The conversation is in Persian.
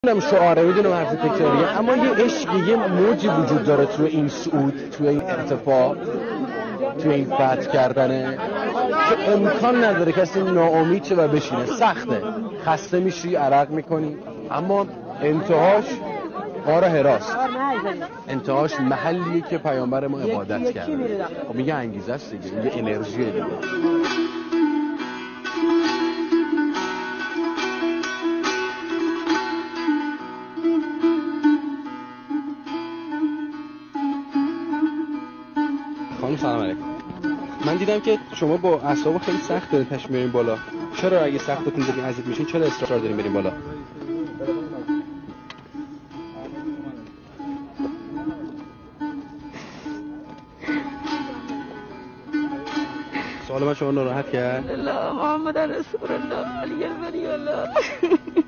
میدونم شعاره، میدونم حرف تکراریه، اما یه عشق، یه موجی وجود داره توی این صعود، توی این ارتفاع، توی این فتح کردنه که امکان نداره کسی ناامید شه و بشینه. سخته، خسته میشی، عرق میکنی، اما انتهاش غار حراست. انتهاش محلیه که پیامبر ما عبادت کرده. خب میگه انگیزه است دیگه، میگه انرژیه دیگه. خانم سلام علیکم. من دیدم که شما با اعصاب خیلی سخت دارین تشریف میارین بالا. چرا اگه سختتون دارین اذیت میشین چرا اصرار دارین برین بالا؟ سوال من شما ناراحت کرد؟ لا محمد رسول الله علی الولی الله.